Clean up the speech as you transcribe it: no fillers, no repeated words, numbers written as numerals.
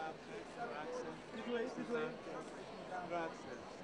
grazie, grazie. Di due, di due. Scusa. Grazie.